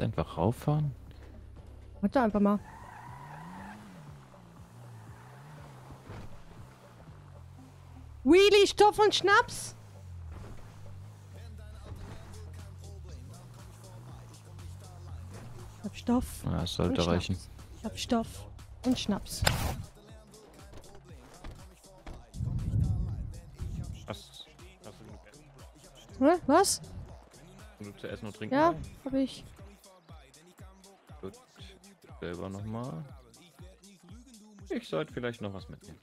Einfach rauffahren? Warte einfach mal. Wheelie, Stoff und Schnaps? Ich hab Stoff. Ja, das und sollte reichen. Schnaps. Ich hab Stoff und Schnaps. Hast du genug Essen? Hä? Was? Genug zu essen und trinken? Ja, dabei? hab ich. Gut. Selber nochmal. Ich sollte vielleicht noch was mitnehmen.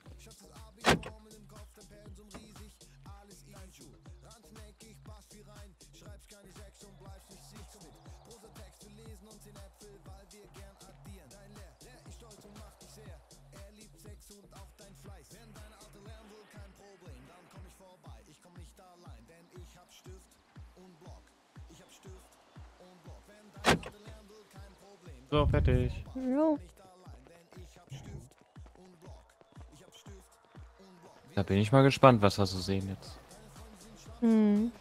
So, fertig. Jo. Da bin ich mal gespannt, was wir so sehen jetzt. Hm.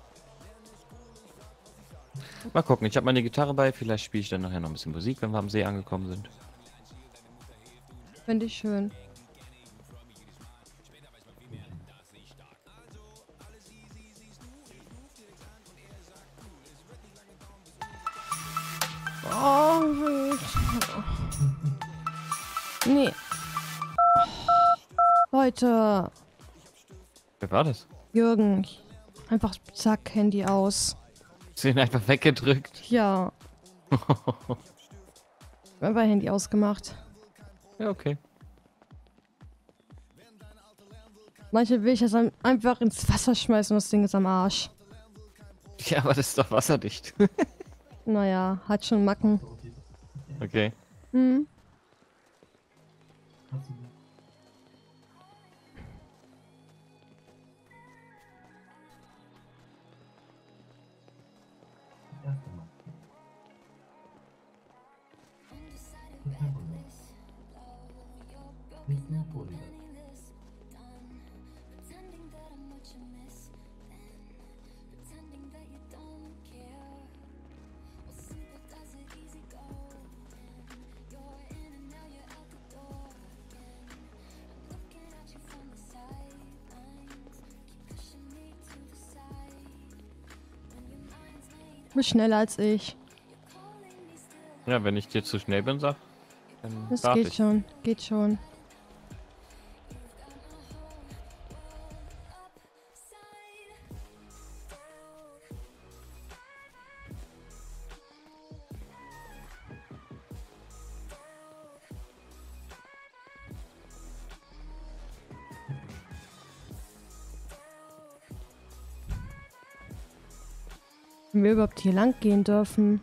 Mal gucken, ich habe meine Gitarre bei. Vielleicht spiele ich dann nachher noch ein bisschen Musik, wenn wir am See angekommen sind. Finde ich schön. Oh, nee. Leute, Wer war das? Jürgen, einfach zack, Handy aus. Ist ihn einfach weggedrückt. Ja, einfach Handy ausgemacht. Ja, okay. Manche will ich das einfach ins Wasser schmeißen und das Ding ist am Arsch. Ja, aber das ist doch wasserdicht. Naja, hat schon Macken. Okay. Hm. Du bist schneller als ich. Ja, wenn ich dir zu schnell bin, sag, dann Das warte geht ich. schon, geht schon. Wenn wir überhaupt hier lang gehen dürfen.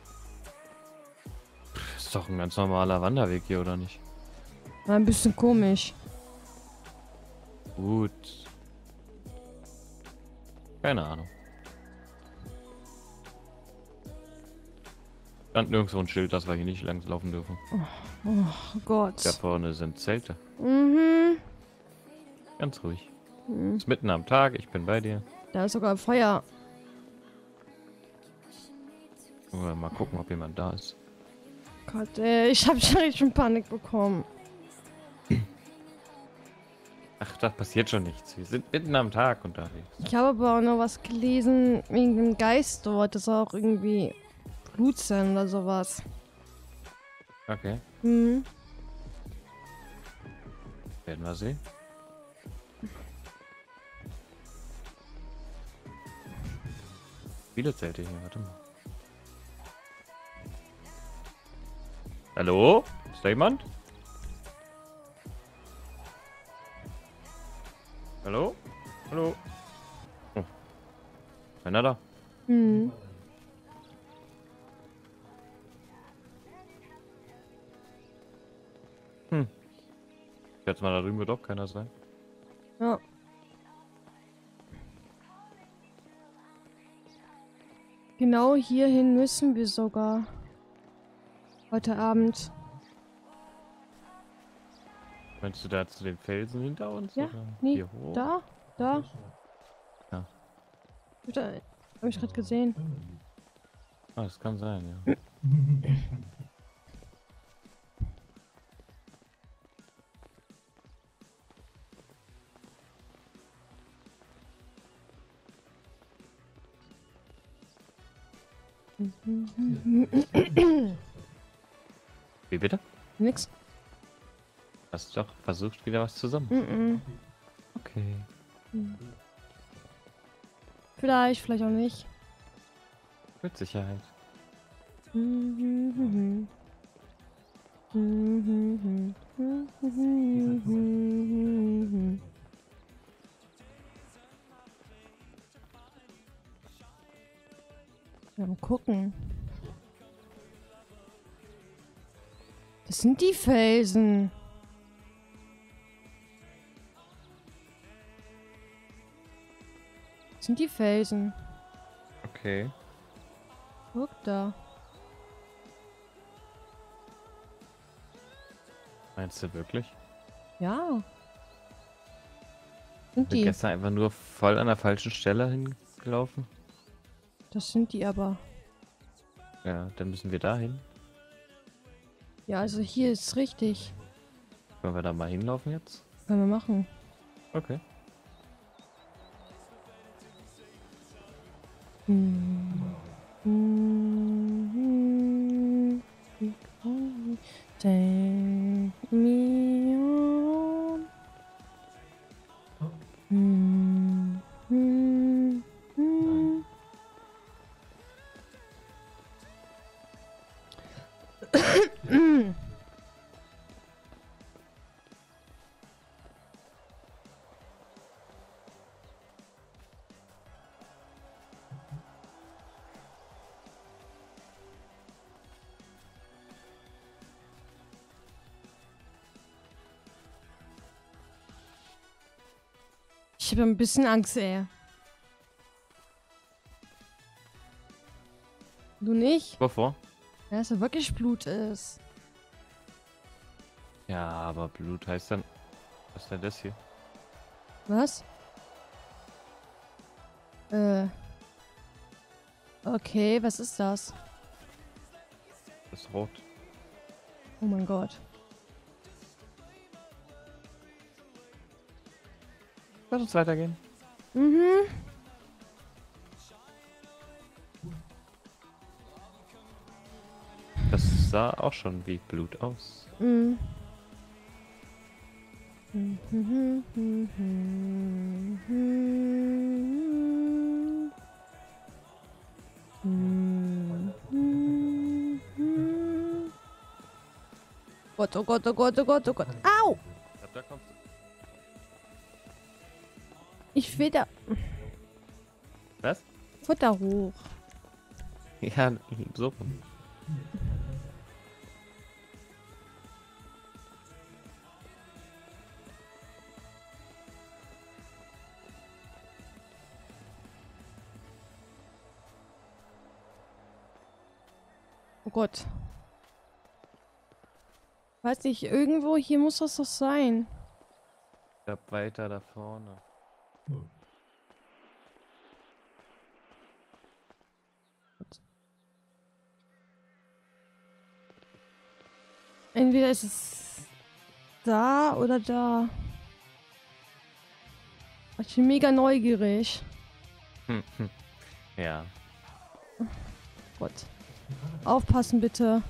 Ist doch ein ganz normaler Wanderweg hier, oder nicht? War ein bisschen komisch. Gut. Keine Ahnung. Stand nirgendwo ein Schild, dass wir hier nicht langs laufen dürfen. Oh Gott. Da vorne sind Zelte. Mhm. Ganz ruhig. Mhm. Ist mitten am Tag, ich bin bei dir. Da ist sogar Feuer. Mal gucken, ob jemand da ist. Gott, ey, ich habe schon Panik bekommen. Ach, da passiert schon nichts. Wir sind mitten am Tag unterwegs. Ich habe aber auch noch was gelesen wegen dem Geist dort. Das soll auch irgendwie Blut sein oder sowas. Okay, Mhm. werden wir sehen. Viele Zelte hier, warte mal. Hallo? Ist da jemand? Hallo? Hallo? Oh. Keiner da? Mhm. Jetzt mal da drüben wird auch keiner sein. Ja. Genau hierhin müssen wir sogar. Heute Abend. Meinst du da zu den Felsen hinter uns? Ja, oder nee, hier hoch? Da? Da? Ja. Da hab ich gerade gesehen. Ah, das kann sein, ja. Wie bitte? Nix. Hast du doch versucht, wieder was zusammen. Mhm. Okay. Vielleicht auch nicht. Mit Sicherheit. Mal gucken. Das sind die Felsen. Das sind die Felsen. Okay. Guck da. Meinst du wirklich? Ja. Sind Bin die. gestern einfach nur voll an der falschen Stelle hingelaufen. Das sind die aber. Ja, dann müssen wir dahin. Ja, also hier ist richtig. Wollen wir da mal hinlaufen jetzt? Können wir machen. Okay. Take me on. Ich habe ein bisschen Angst, ey. Du nicht? Wovor? Ja, dass da wirklich Blut ist. Ja, aber Blut heißt dann... Was ist denn das hier? Was? Okay, was ist das? Das ist rot. Oh mein Gott. Lass uns weitergehen. Mhm. Das sah auch schon wie Blut aus. Mhm. Gott, oh Gott, oh Gott, oh Gott, oh Gott. Au! Ich glaub, da kommst du. Ich will da Was? Futter hoch. Ja, so rum. Oh Gott. Weiß nicht, irgendwo hier muss das doch sein. Ich glaub, weiter da vorne. Entweder ist es da oder da. Ich bin mega neugierig. Ja. Gott. Aufpassen bitte.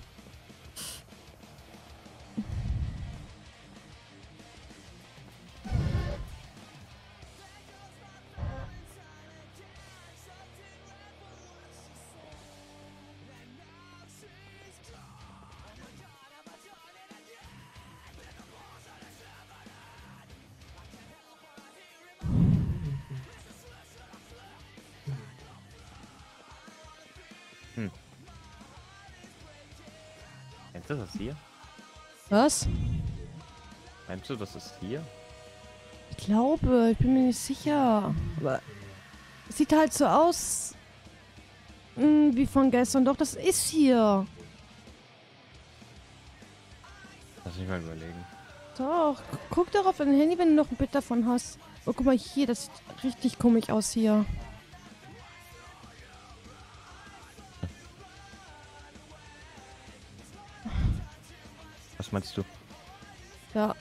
Meinst du das hier? Was? Meinst du, das ist hier? Ich glaube, ich bin mir nicht sicher. Aber es sieht halt so aus wie von gestern. Doch, das ist hier. Lass mich mal überlegen. Doch, guck doch auf dein Handy, wenn du noch ein Bild davon hast. Oh, guck mal hier, das sieht richtig komisch aus hier. Was meinst du? Ja.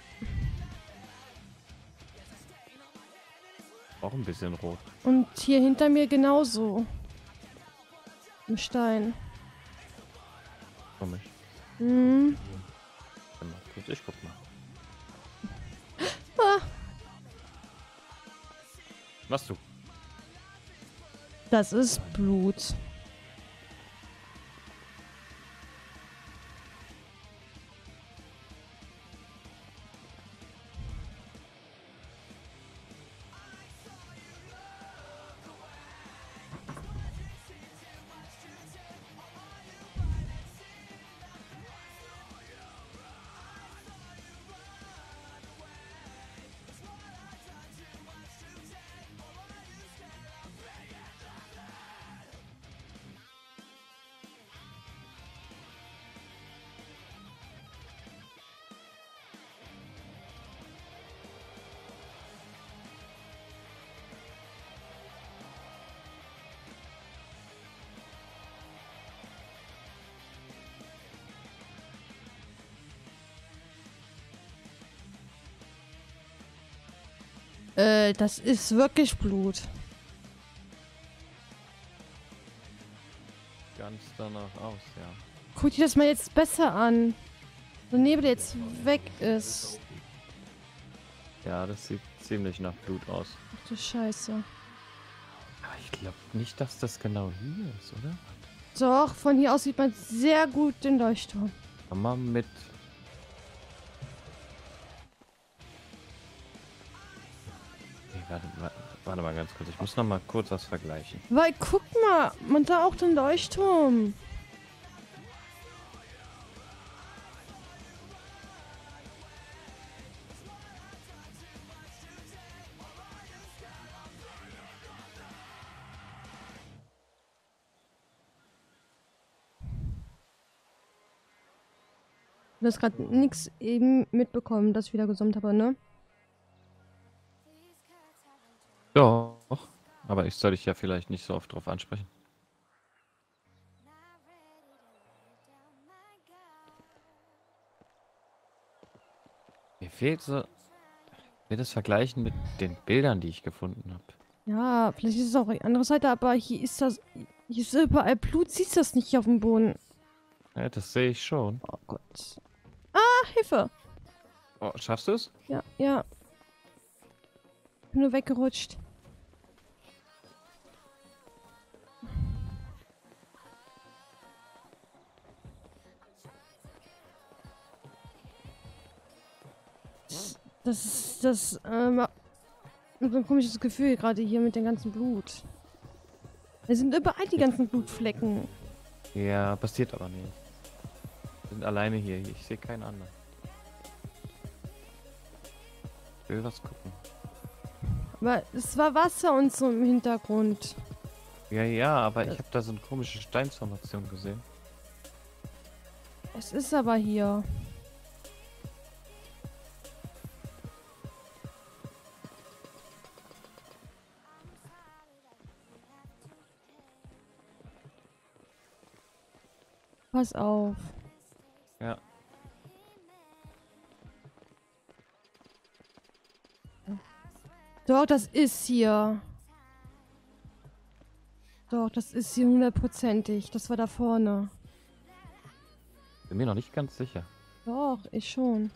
Auch ein bisschen rot. Und hier hinter mir genauso. Im Stein. Komisch. Hm. Warte mal kurz, ich guck mal. Ah, Was du? das ist Blut. Das ist wirklich Blut. Ganz danach aus, ja. Guck dir das mal jetzt besser an. Der Nebel jetzt weg ist. Ja, das sieht ziemlich nach Blut aus. Ach du Scheiße. Aber ich glaube nicht, dass das genau hier ist, oder? Doch, von hier aus sieht man sehr gut den Leuchtturm. Komm mal mit. Nee, warte mal ganz kurz. Ich muss noch mal kurz was vergleichen. Weil, guck mal, man sah auch den Leuchtturm. Du hast gerade nichts eben mitbekommen, dass ich wieder gesummt habe, ne? Doch. Aber ich soll dich ja vielleicht nicht so oft drauf ansprechen. Mir fehlt so. Ich will das vergleichen mit den Bildern, die ich gefunden habe. Ja, vielleicht ist es auch die andere Seite, aber hier ist das. Hier ist überall Blut, siehst du das nicht auf dem Boden? Ja, das sehe ich schon. Oh Gott. Ah, Hilfe! Oh, schaffst du es? Ja, ja. Bin nur weggerutscht. Das so ein komisches Gefühl gerade hier mit dem ganzen Blut. Es sind überall die ganzen Blutflecken. Ja, passiert aber nicht. Wir sind alleine hier. Ich sehe keinen anderen. Ich will was gucken. Aber es war Wasser und so im Hintergrund. Ja, aber ich habe da so eine komische Steinsformation gesehen. Es ist aber hier. Pass auf. Ja. Doch, das ist hier. Doch, das ist hier hundertprozentig. Das war da vorne. Bin mir noch nicht ganz sicher. Doch, ich schon.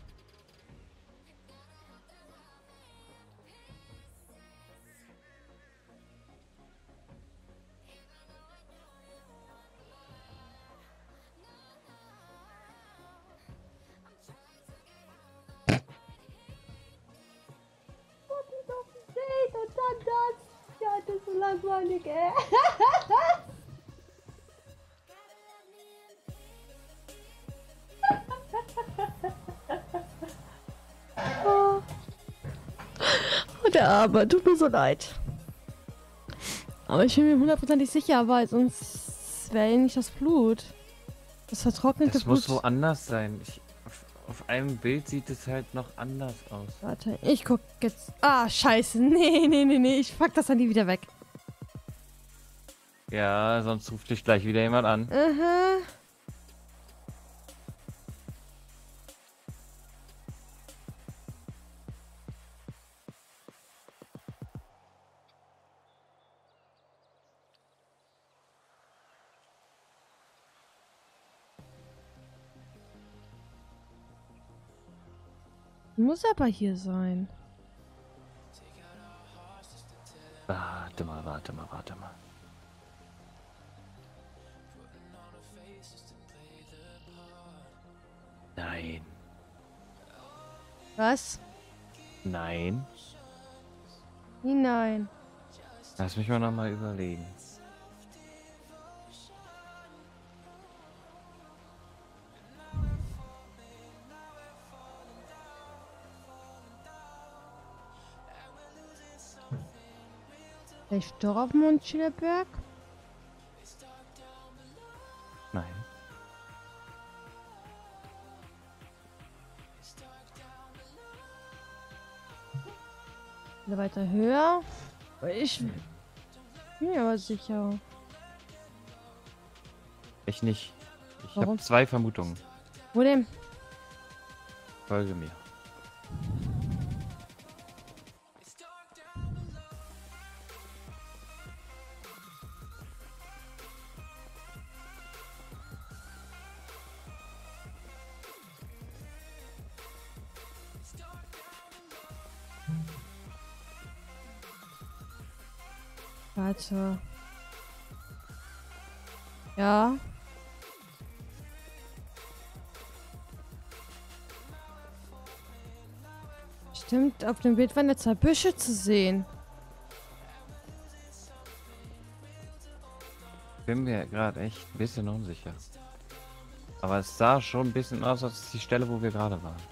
Und dann das. Ja, das ist so langweilig, ey. Oh. Oh, der Arme, tut mir so leid. Aber ich bin mir hundertprozentig sicher, weil sonst wäre nicht das Blut. Das vertrocknete Das Blut. muss woanders sein. Auf einem Bild sieht es halt noch anders aus. Warte, ich guck jetzt. Ah, scheiße. Nee. Ich pack das dann nie wieder weg. Ja, sonst ruft dich gleich wieder jemand an. Aha. Muss aber hier sein. Warte mal, warte mal, warte mal. Nein. Was? Nein. Wie nein? Lass mich mal nochmal überlegen. Vielleicht doch auf Mount Schillerberg? Nein. Oder weiter höher? Ich bin mir aber sicher. Ich nicht. Ich Warum? habe zwei Vermutungen. Wo denn? Folge mir. Warte. Ja. Stimmt, auf dem Bild waren jetzt zwei Büsche zu sehen. Bin mir gerade echt ein bisschen unsicher. Aber es sah schon ein bisschen aus, als die Stelle, wo wir gerade waren.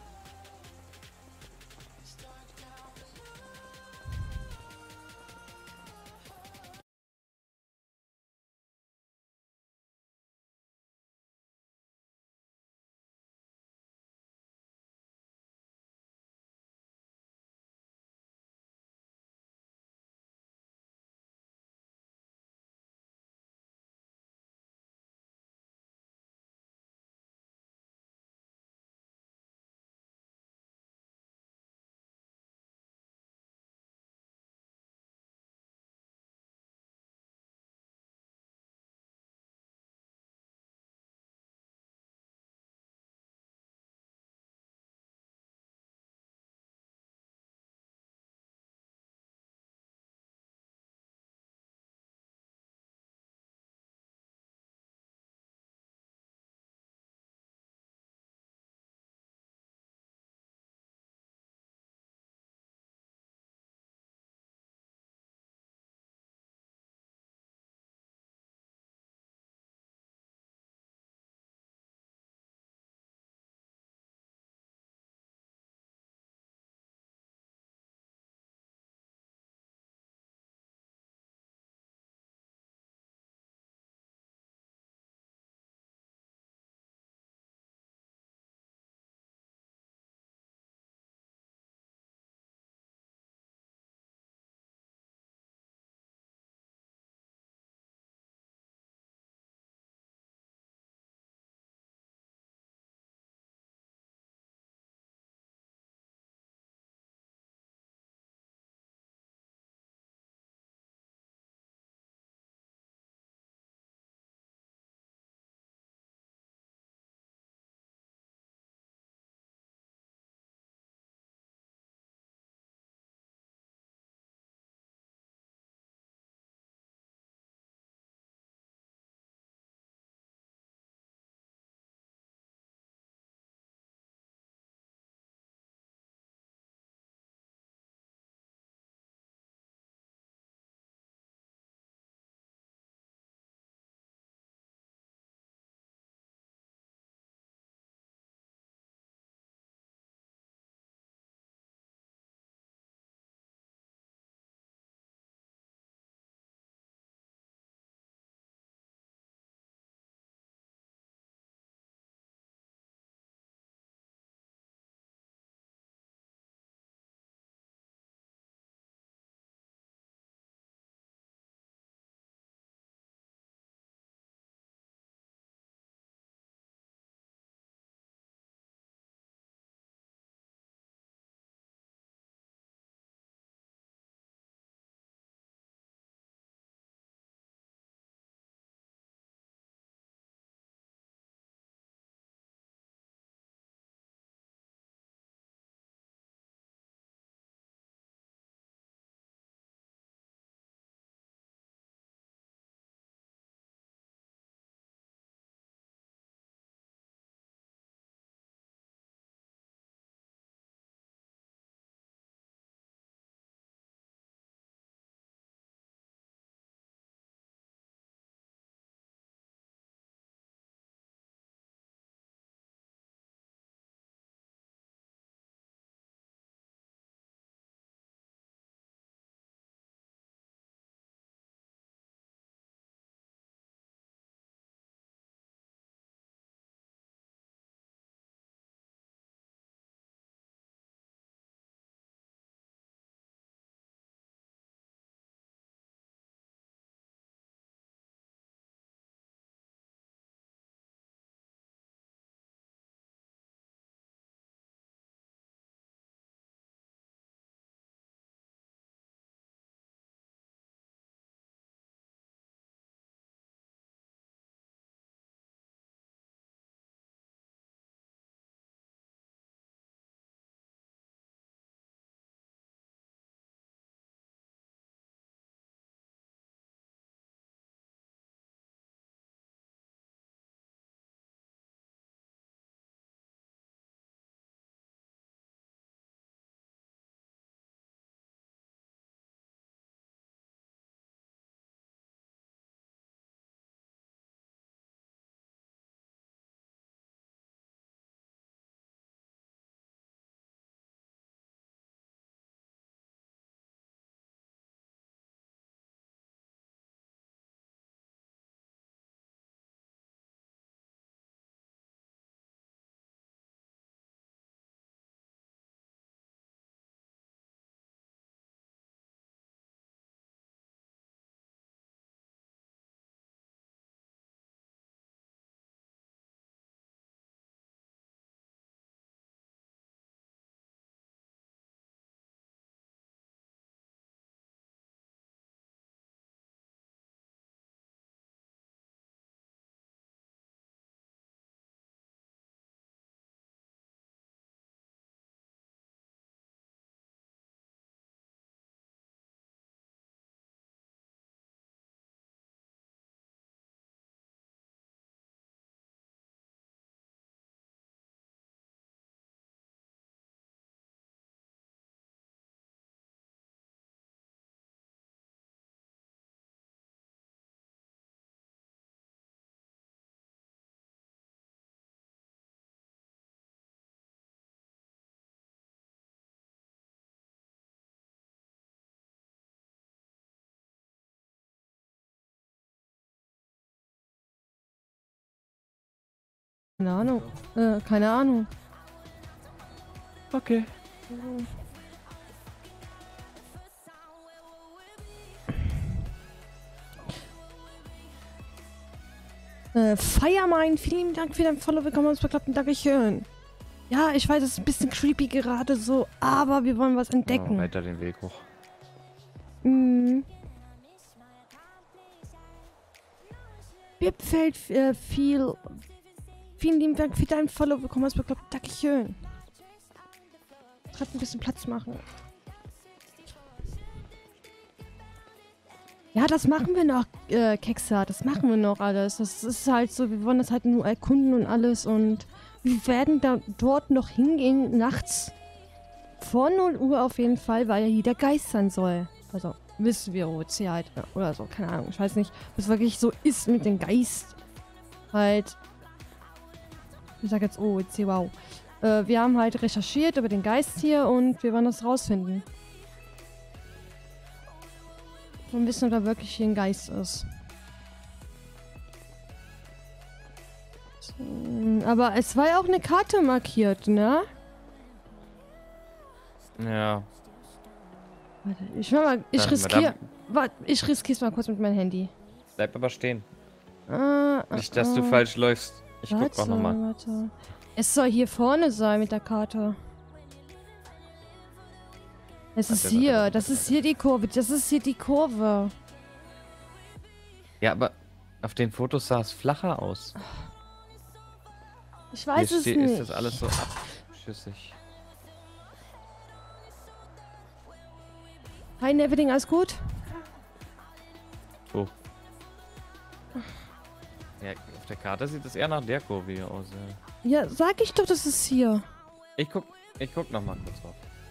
Keine Ahnung. Keine Ahnung. Okay. Fireman, vielen Dank für dein Follow. Willkommen uns beklappten Dankeschön. Ja, ich weiß, es ist ein bisschen creepy gerade so, aber wir wollen was entdecken. Weiter den Weg hoch. Mhm. Bibfeld, vielen lieben Dank für deinen Follow. Willkommen uns beklappten Dankeschön. Gerade ein bisschen Platz machen. Ja, das machen wir noch, Kexa. Das machen wir noch alles. Das ist halt so, wir wollen das halt nur erkunden und alles. Und wir werden da dort noch hingehen, nachts. Vor 0 Uhr auf jeden Fall, weil ja hier der Geist sein soll. Also, wissen wir, OC halt. Oder so, keine Ahnung. Ich weiß nicht, was wirklich so ist mit dem Geist. Halt. Ich sag jetzt OC, wow. Wir haben halt recherchiert über den Geist hier und wir wollen das rausfinden. Und wissen, ob da wirklich hier ein Geist ist. Aber es war ja auch eine Karte markiert, ne? Ja. Warte, ich mach mal, ich riskiere. Warte, ich riskiere es mal kurz mit meinem Handy. Bleib aber stehen. Nicht, dass du falsch läufst. Ich guck auch nochmal. Warte. Es soll hier vorne sein mit der Karte. Es ist hier. Das ist hier die Kurve. Das ist hier die Kurve. Ja, aber auf den Fotos sah es flacher aus. Ich weiß es nicht. Ist das alles so abschüssig. Hi, Neveding, alles gut? Oh. Ja, auf der Karte sieht es eher nach der Kurve hier aus. Ja, sag ich doch, das ist hier. Ich guck noch mal kurz drauf.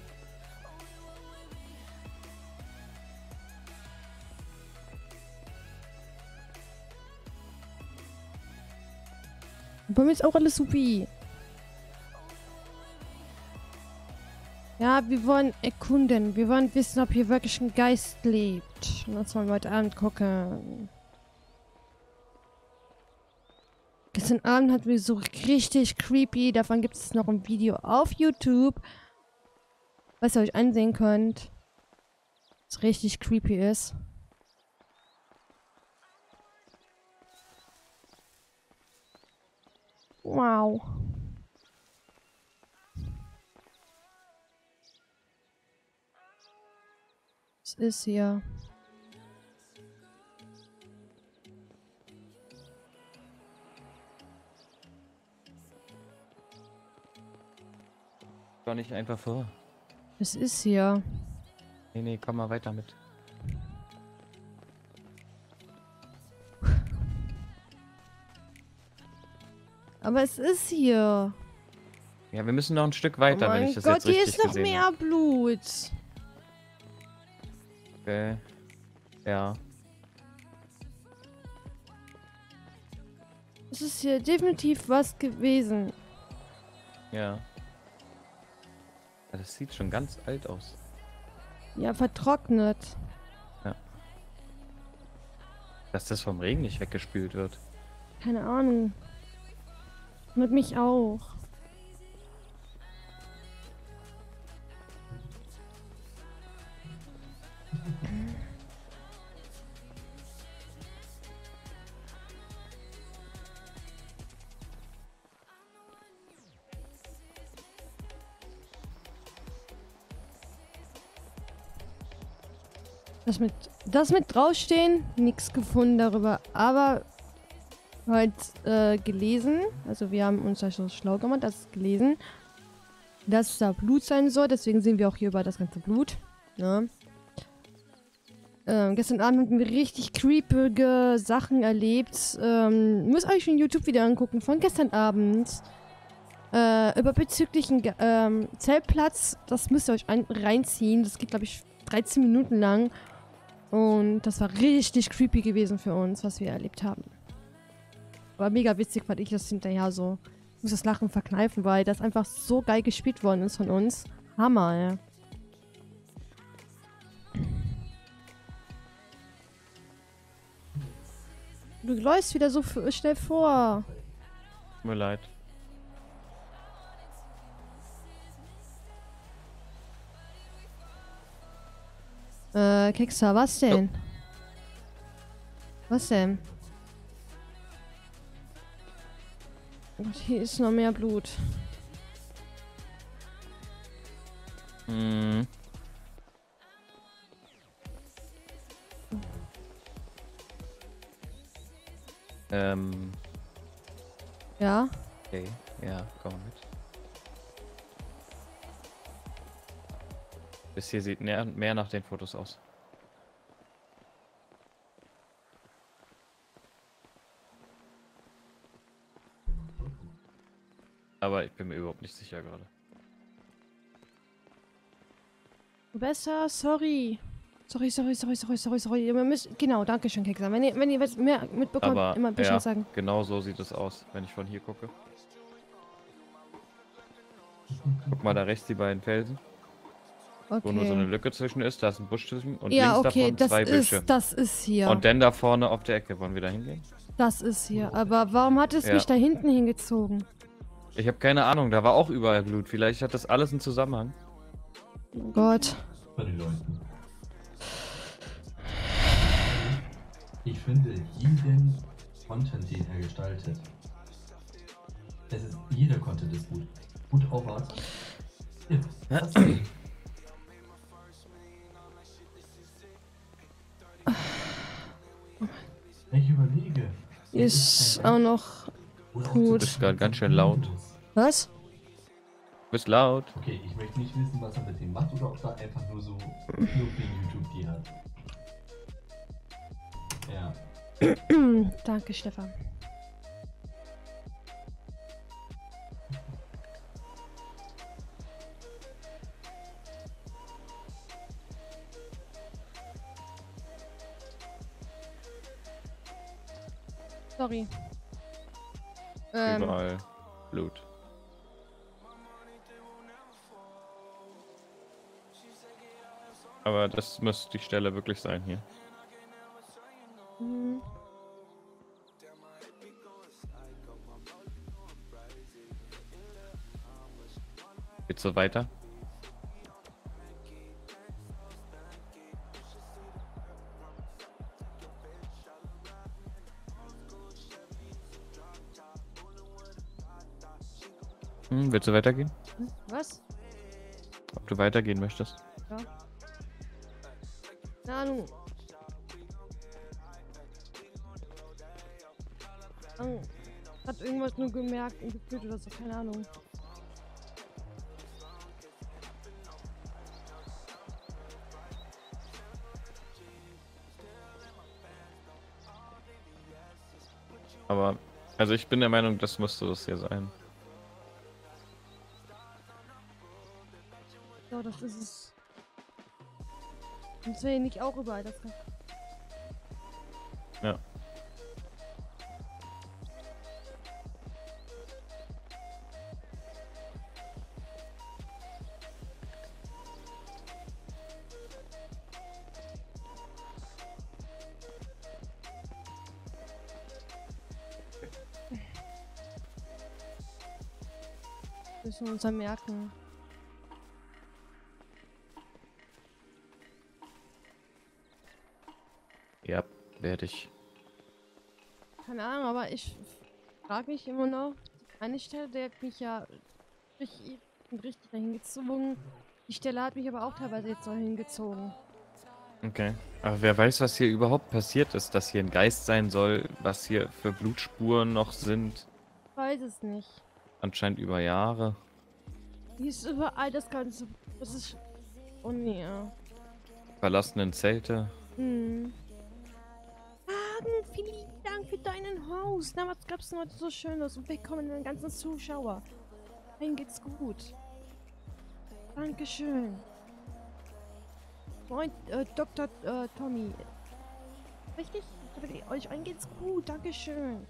Bei mir ist auch alles supi. Ja, wir wollen erkunden. Wir wollen wissen, ob hier wirklich ein Geist lebt. Und uns mal heute Abend gucken. Gestern Abend hatten wir so richtig creepy. Davon gibt es noch ein Video auf YouTube. Was ihr euch ansehen könnt. Was richtig creepy ist. Wow. Was ist hier? Doch nicht einfach vor. Was ist hier? Nee, komm mal weiter mit. Aber es ist hier. Ja, wir müssen noch ein Stück weiter, Oh wenn mein ich das Gott, jetzt hier richtig ist noch gesehen mehr habe. Blut. Okay. Ja. Es ist hier definitiv was gewesen. Ja. Das sieht schon ganz alt aus. Ja, vertrocknet. Dass das vom Regen nicht weggespült wird. Keine Ahnung. Mit mich auch. Das mit draufstehen, nichts gefunden darüber, aber halt gelesen, also wir haben uns da so schlau gemacht, das gelesen, dass da Blut sein soll, deswegen sehen wir auch hier über das ganze Blut. Ne? Gestern Abend hatten wir richtig creepige Sachen erlebt. Müsst euch ein YouTube-Video angucken von gestern Abend. Über bezüglichen Zeltplatz, das müsst ihr euch reinziehen. Das geht, glaube ich, 13 Minuten lang. Und das war richtig creepy gewesen für uns, was wir erlebt haben. Aber mega witzig fand ich das hinterher so. Ich muss das Lachen verkneifen, weil das einfach so geil gespielt worden ist von uns. Hammer, ja. Du läufst wieder so schnell vor. mir leid. Kekser, was denn? Was denn? Und hier ist noch mehr Blut. Hm. Ja? Okay. Ja, komm mit. Das hier sieht mehr nach den Fotos aus. Aber ich bin mir überhaupt nicht sicher gerade. Besser, sorry. Sorry. Wir müssen, genau, danke schön, Kekser. Wenn ihr was mehr mitbekommt, Aber immer Bescheid ja, sagen. genau so sieht es aus, wenn ich von hier gucke. Guck mal da rechts die beiden Felsen, wo nur so eine Okay. Lücke zwischen ist. Da ist ein Busch zwischen und Ja, links okay, davon zwei Büsche. das ist hier. Und dann da vorne auf der Ecke. Wollen wir da hingehen? Das ist hier. Aber warum hat es Ja. mich da hinten hingezogen? Ich habe keine Ahnung, da war auch überall Blut. Vielleicht hat das alles einen Zusammenhang. Oh Gott. Bei den Leuten. Ich finde jeden Content, den er gestaltet. Jeder Content ist gut. Gut auf was. Ja, was denn? Ich überlege. Ist auch noch Oder auch gut. so Bist gerade ganz schön laut. Was? Du bist laut. Okay, ich möchte nicht wissen, was er mit dem macht oder ob er einfach nur so nur wegen YouTube die hat. Ja. Danke, Stefan. Sorry. Überall Blut. Aber das müsste die Stelle wirklich sein hier. Mhm. Geht's so weiter? Willst du weitergehen? Was? Ob du weitergehen möchtest? Ja. Keine Ahnung. Hat irgendwas nur gemerkt und gefühlt oder so, keine Ahnung. Aber, also ich bin der Meinung, das müsste das hier sein. Ja, das ist es. Und sehe nicht auch überall das. Ja. Müssen wir uns dann merken. Ja, werde ich. Keine Ahnung, aber ich frage mich immer noch. Eine Stelle, der hat mich ja richtig dahin gezogen. Die Stelle hat mich aber auch teilweise jetzt noch hingezogen. Okay. Aber wer weiß, was hier überhaupt passiert ist, dass hier ein Geist sein soll, was hier für Blutspuren noch sind. Ich weiß es nicht. Anscheinend über Jahre. Hier ist überall das Ganze. Das ist. Oh nee. Verlassenen Zelte. Hm. Vielen lieben Dank für deinen Host. Na, was gab's denn heute so Schönes? Und willkommen den ganzen Zuschauer. Ihnen geht's gut. Dankeschön. Moin, Dr. Tommy. Richtig? Euch allen geht's gut. Dankeschön.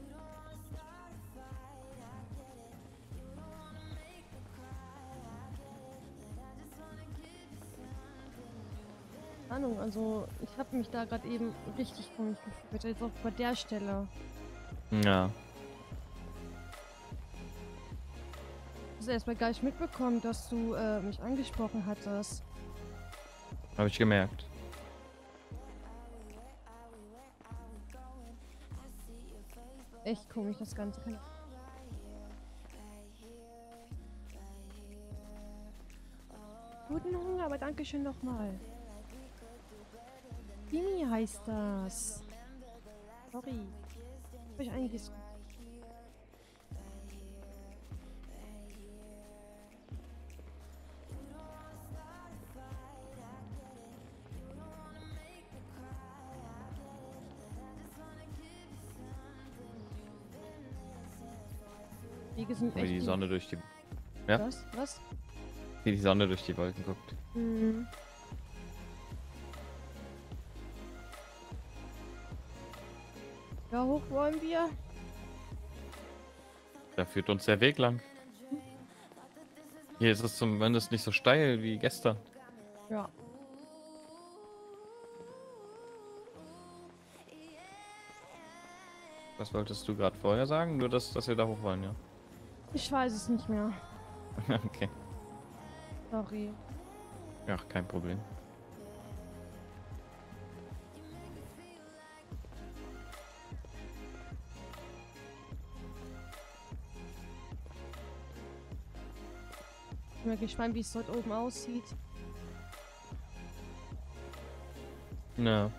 Ahnung, also ich habe mich da gerade eben richtig komisch gefühlt, jetzt auch bei der Stelle. Ja. erstmal gar nicht mitbekommen, dass du mich angesprochen hattest. Habe ich gemerkt. Echt komisch, das Ganze. Guten Hunger, aber danke schön nochmal. Kimi heißt das. Sorry. Hab ich einiges. Wege sind Wie echt die gut. Sonne durch die... Ja? Was? Wie die Sonne durch die Wolken guckt. Hm. Ja, hoch wollen wir. Da führt uns der Weg lang. Hier ist es zumindest nicht so steil wie gestern. Ja. Was wolltest du gerade vorher sagen? Nur, dass wir da hoch wollen, ja. Ich weiß es nicht mehr. Okay. Sorry. Ja, kein Problem. Ich bin mal gespannt, wie es dort oben aussieht. Ja.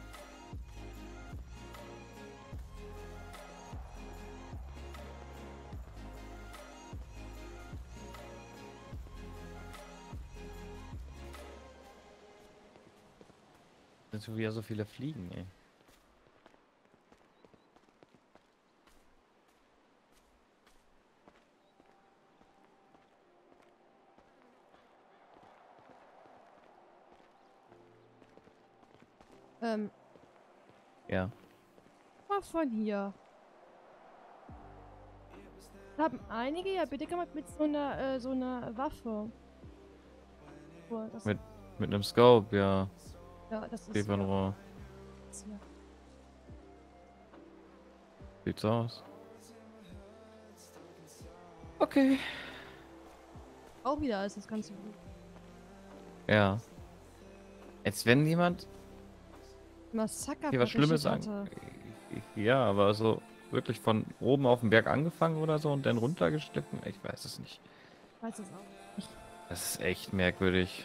Sind schon wieder so viele Fliegen, ey. Ja. War von hier. Haben einige ja bitte gemacht mit so einer Waffe. Boah, das, Mit einem Scope, ja. ja, das ist Stefan ja. Sieht so aus. Okay. Auch wieder alles das ganze Blut. Ja. Als wenn jemand Massaker. hier was Schlimmes verrichtet sagen. hatte. Ja, aber so wirklich von oben auf den Berg angefangen oder so und dann runtergeschliffen? Ich weiß es nicht. Ich weiß es auch nicht. Das ist echt merkwürdig.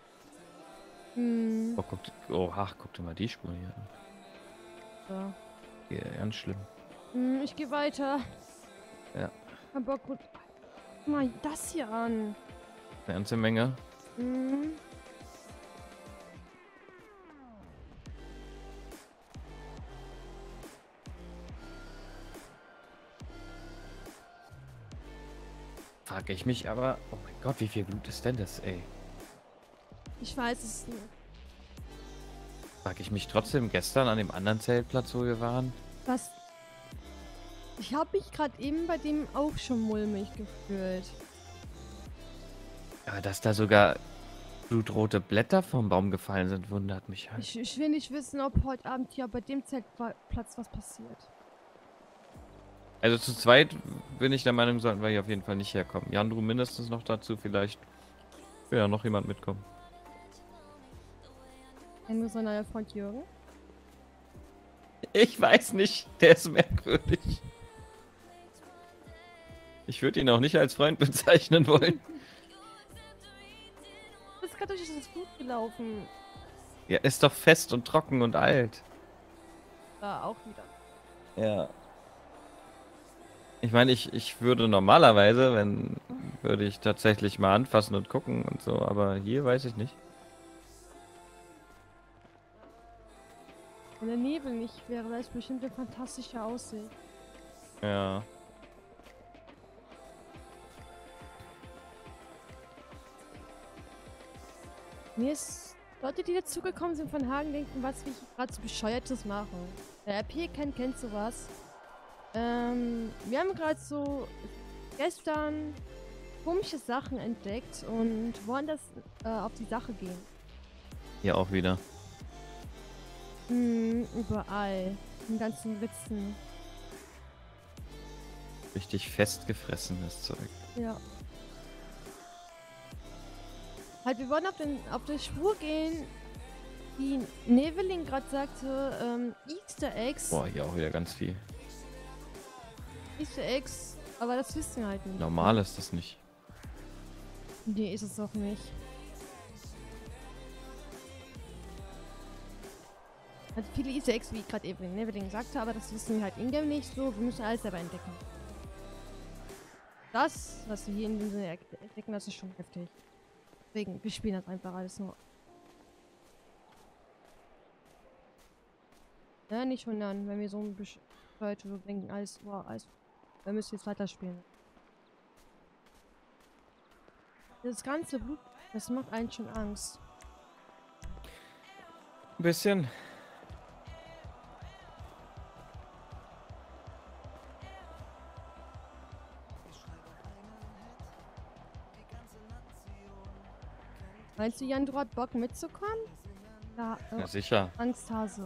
Hm. Guck dir mal die Spur hier an. Ja. Hier, ganz schlimm. Ich gehe weiter. Ja. Kein Bock. Guck mal das hier an. Eine ganze Menge. Hm. Frage ich mich aber, oh mein Gott, wie viel Blut ist denn das, ey? Ich weiß es nicht. Frage ich mich trotzdem gestern an dem anderen Zeltplatz, wo wir waren. Was? Ich habe mich gerade eben bei dem auch schon mulmig gefühlt. Aber dass da sogar blutrote Blätter vom Baum gefallen sind, wundert mich halt. Ich will nicht wissen, ob heute Abend hier bei dem Zeltplatz was passiert. Also zu zweit bin ich der Meinung, sollten wir hier auf jeden Fall nicht herkommen. Jan, du mindestens noch dazu, vielleicht will ja noch jemand mitkommen. Kennen wir sein neuer Freund Jürgen? Ich weiß nicht, der ist merkwürdig. Ich würde ihn auch nicht als Freund bezeichnen wollen. Du bist gerade durch das Blut gelaufen. Ja, ist doch fest und trocken und alt. Da auch wieder. Ja. Ich meine, ich würde normalerweise, würde ich tatsächlich mal anfassen und gucken und so, aber hier weiß ich nicht. Wenn der Nebel nicht wäre, wäre es bestimmt eine fantastische Aussicht. Ja. Mir ist Leute, die dazugekommen sind von Hagen, denken, was wir gerade so Bescheuertes machen. Der RP kennt sowas. Wir haben gerade so gestern komische Sachen entdeckt und wollen das auf die Sache gehen. Hier auch wieder. Überall. In ganzen Ritzen. Richtig festgefressenes Zeug. Ja. Halt, wir wollen auf die Spur gehen, die Neveling gerade sagte, Easter Eggs. Boah, hier auch wieder ganz viel. Easter Eggs, aber das wissen wir halt nicht. Normal ist das nicht. Nee, ist es auch nicht. Also viele Easter Eggs, wie gerade eben Neveling sagte, aber das wissen wir halt in-game nicht so. Wir müssen alles selber entdecken. Das, was wir hier in dem Sinne entdecken, das ist schon heftig. Deswegen, wir spielen das einfach alles nur. Ja, nicht wundern, wenn wir so ein bisschen Leute so denken, alles, wow, alles. Wir müssen jetzt weiterspielen. Das ganze Blut, das macht einen schon Angst. Ein bisschen. Meinst du, Jan, du hat Bock mitzukommen? Ja, Ja, sicher. Angsthase.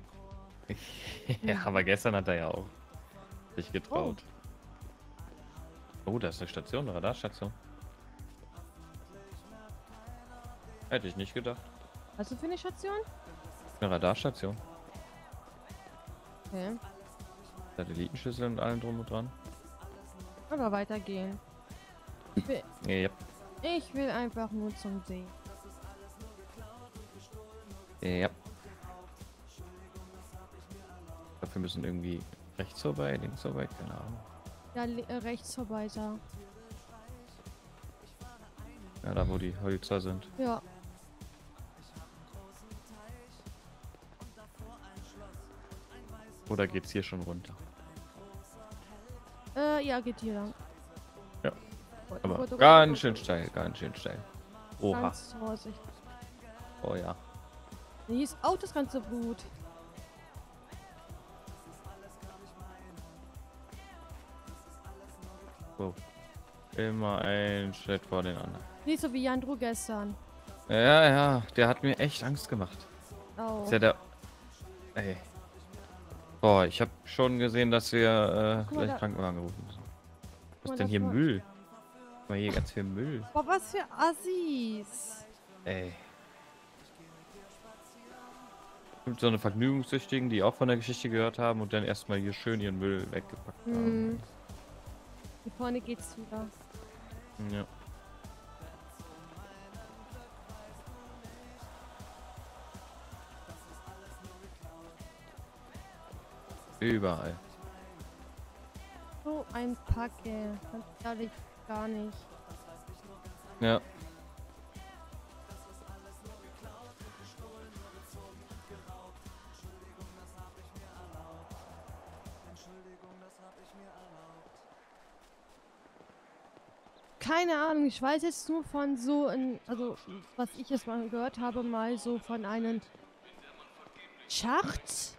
Ja, aber gestern hat er ja auch sich getraut. Oh, da ist eine Station, eine Radarstation. Hätte ich nicht gedacht. Was für eine Station? Eine Radarstation. Okay. Satellitenschüssel und allem drum und dran. Aber weitergehen. Ja. Ich will einfach nur zum See. Ja. Dafür müssen irgendwie rechts vorbei, links vorbei, keine Ahnung. Ja, rechts vorbei da. Ja, da wo die Hölzer sind. Ja. Oder geht's hier schon runter? Ja, geht hier lang. Ja. Gut, Aber gut, gut, ganz gut, schön gut. steil, ganz schön steil. Oha. Ganz vorsichtig. Oh ja. Hier ist auch das ganze Blut. So. Immer ein Schritt vor den anderen. Nicht so wie Jandro gestern. Ja, der hat mir echt Angst gemacht. Oh. Ist ja der... Ey. Boah, ich habe schon gesehen, dass wir Guck mal, gleich da- Krankenwagen rufen müssen. Was mal, ist denn da hier vor- Müll? Guck mal, hier ganz viel Müll. Boah, was für Assis. Ey. Gibt so eine Vergnügungssüchtigen, die auch von der Geschichte gehört haben und dann erstmal hier schön ihren Müll weggepackt haben. Hm. Hier vorne geht's wieder. Ja. Überall. So ein Packe. Ganz ehrlich, gar nicht. Ja. Keine Ahnung, ich weiß jetzt nur von so, also was ich jetzt mal gehört habe, mal so von einem Schacht,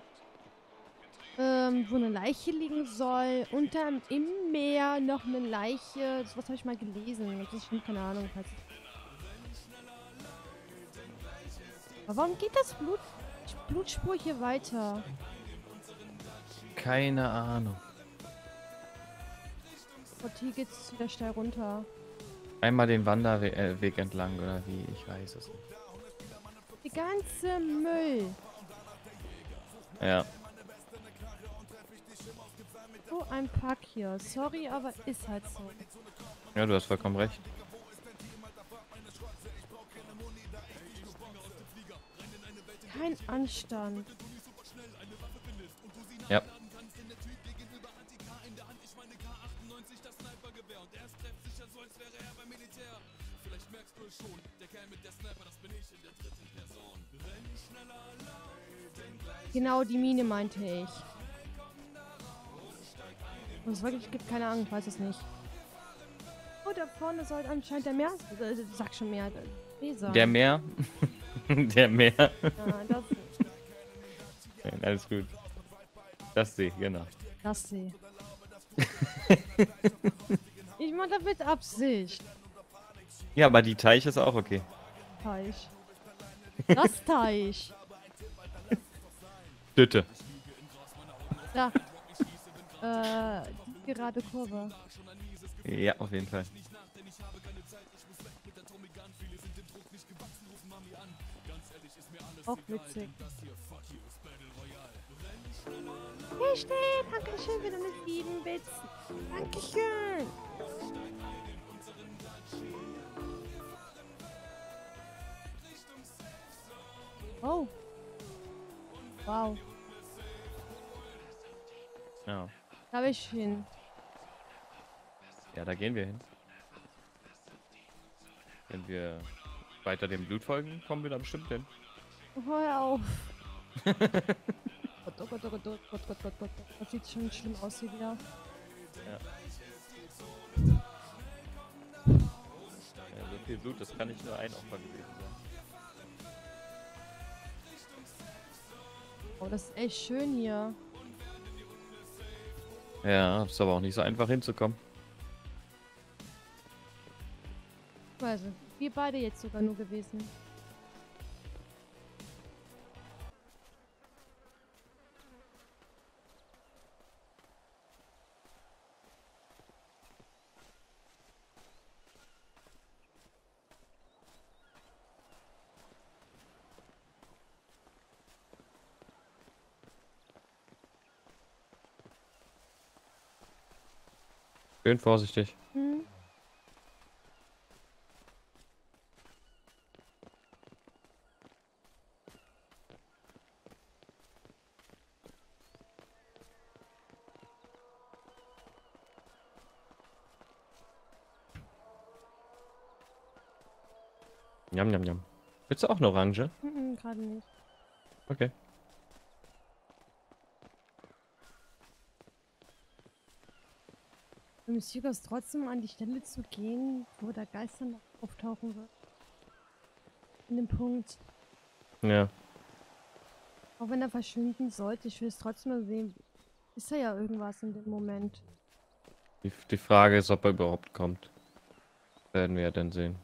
wo eine Leiche liegen soll. Im Meer noch eine Leiche. Das was habe ich mal gelesen. Das ist schon keine Ahnung. Aber warum geht das Blutspur hier weiter? Keine Ahnung. Und hier geht's wieder steil runter. Einmal den Wanderweg entlang oder wie? Ich weiß es nicht. Die ganze Müll. Ja. So ein Pack hier. Sorry, aber ist halt so. Ja, du hast vollkommen recht. Kein Anstand. Ja. Genau die Mine meinte ich. Und es wirklich gibt keine Ahnung, ich weiß es nicht. Oh, da vorne soll anscheinend der Meer. Sag schon mehr. Leser. Der Meer. Der Meer. Ja, das, Nein, alles gut. Das See, genau. das See. Ich meine, das mit Absicht. Ja, aber die Teich ist auch okay. Teich. Das Teich. Bitte. Da. Die gerade Kurve. Ja, auf jeden Fall. Auch witzig. Hey, Schnee, danke schön für deine 7 Bits. Dankeschön. Oh. Wow. Ja. Da will ich hin. Ja, da gehen wir hin. Wenn wir weiter dem Blut folgen, kommen wir da bestimmt hin. Hör auf. Gott, oh Gott, oh Gott, oh Gott, Gott, Gott, Gott. Das sieht schon schlimm aus hier wieder. Ja. Ja, so viel Blut, das kann nicht nur ein Opfer gewesen sein. Oh, das ist echt schön hier. Ja, ist aber auch nicht so einfach hinzukommen. Also, wir beide jetzt sogar nur gewesen. Schön vorsichtig. Hm? Jam, jam, jam. Willst du auch eine Orange? Gerade nicht. Okay. Wir müssen jetzt trotzdem an die Stelle zu gehen, wo der Geist dann noch auftauchen wird. In dem Punkt. Ja. Auch wenn er verschwinden sollte, ich will es trotzdem mal sehen. Ist da ja irgendwas in dem Moment. Die Frage ist, ob er überhaupt kommt. Werden wir ja dann sehen.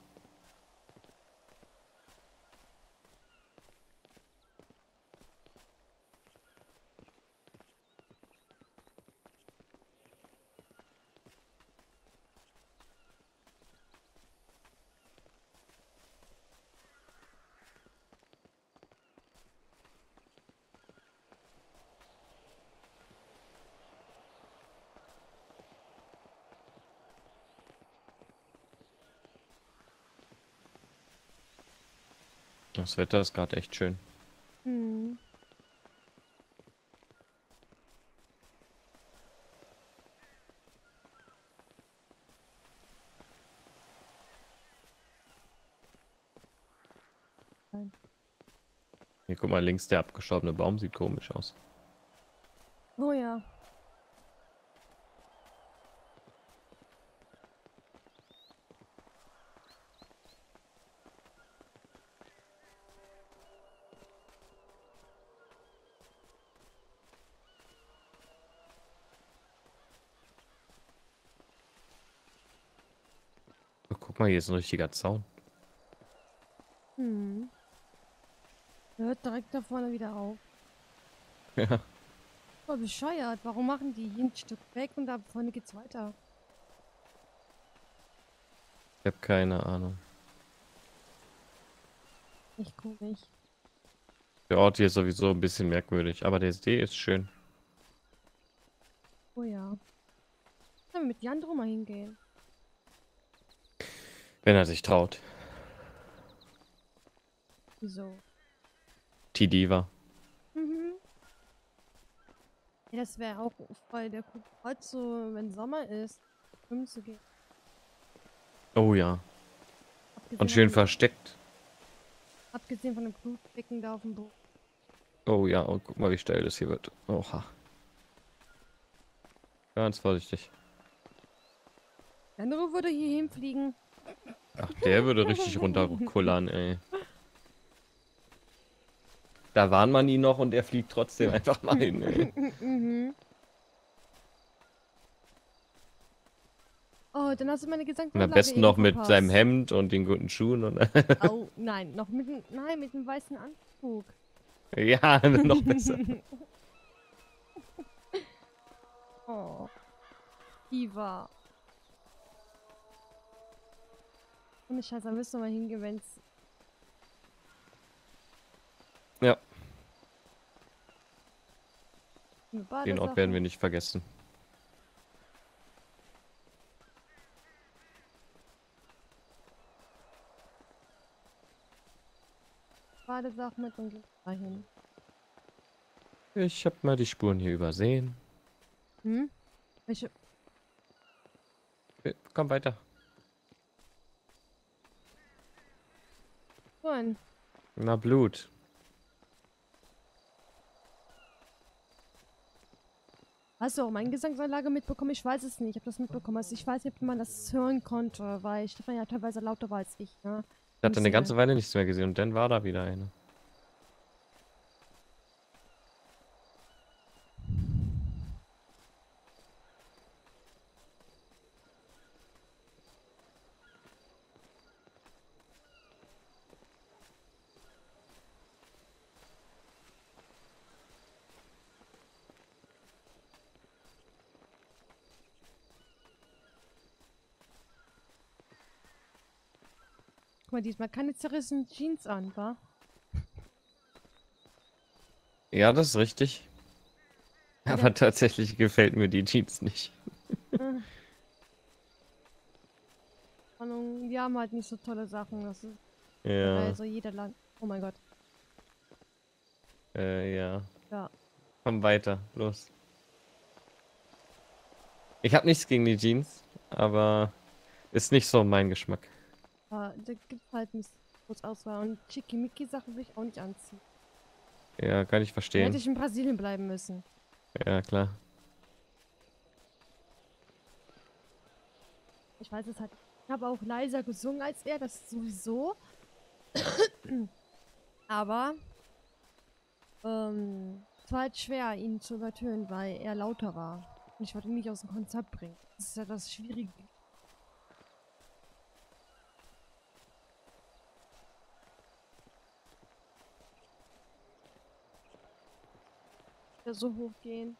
Das Wetter ist gerade echt schön. Hm. Hier, guck mal, links der abgestorbene Baum sieht komisch aus. Oh ja. Oh, guck mal, hier ist ein richtiger Zaun. Hm. Hört direkt da vorne wieder auf. Ja. Oh, bescheuert. Warum machen die hier ein Stück weg und da vorne geht's weiter? Ich habe keine Ahnung. Echt komisch. Der Ort hier ist sowieso ein bisschen merkwürdig, aber der See ist schön. Oh ja. Können wir mit Jandro mal hingehen? Wenn er sich traut. Wieso? Tidiva. Mhm. Ja, das wäre auch voll der coole Ort, so wenn Sommer ist, schwimmen zu gehen. Oh ja. Abgesehen Und schön von, versteckt. abgesehen von dem Blutbecken da auf dem Boot. Oh ja, und guck mal, wie steil das hier wird. Oha. Ganz vorsichtig. Jandro würde hier hinfliegen. Ach, der würde richtig runterkullern, ey. Da warnt man ihn noch und er fliegt trotzdem einfach mal hin, ey. Mhm. Oh, dann hast du meine Und Gesangsgrundlage am besten eben noch mit verpasst. seinem Hemd und den guten Schuhen und Oh, nein, noch mit dem, nein, mit dem weißen Anzug. ja, noch besser. Oh. Iva. Ohne Scheiß, da müssen wir mal hingehen, wenn's Eine Den Ort Badesache. werden wir nicht vergessen. Badesachen mit und gehen dahin. Ich habe mal die Spuren hier übersehen. Hm? Welche? Komm weiter. Spuren? Na, Blut. Hast du auch meine Gesangsanlage mitbekommen? Ich weiß es nicht. Ich habe das mitbekommen. Also ich weiß nicht, ob man das hören konnte, weil Stefan ja teilweise lauter war als ich, ne? Ich hatte eine Bisschen. ganze Weile nichts mehr gesehen und dann war da wieder eine. Guck mal, diesmal keine zerrissenen Jeans an, wa? Ja, das ist richtig. Ja, Aber tatsächlich gefällt mir die Jeans nicht. Äh. Ahnung, die haben halt nicht so tolle Sachen. Das ist Ja, also jeder Land. Oh mein Gott. ja. Ja. Komm weiter, los. Ich habe nichts gegen die Jeans, aber ist nicht so mein Geschmack. Da gibt halt nicht groß Auswahl. Und Schickimicki-Sachen will ich auch nicht anziehen. Ja, kann ich Dann hätte verstehen. ich in Brasilien bleiben müssen. Ja, klar. Ich weiß es halt. Ich habe auch leiser gesungen als er, das sowieso. Aber es war halt schwer, ihn zu übertönen, weil er lauter war. Und ich wollte ihn nicht aus dem Konzept bringen. Das ist ja das Schwierige. Ja, so hoch gehen.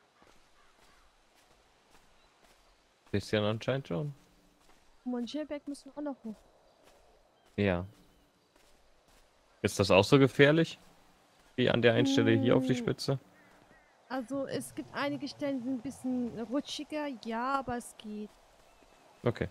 Bisschen anscheinend schon. Und Schierberg müssen wir auch noch hoch. Ja. Ist das auch so gefährlich? Wie an der einen Stelle hier auf die Mm, Spitze? Also es gibt einige Stellen, die sind ein bisschen rutschiger, ja, aber es geht. Okay.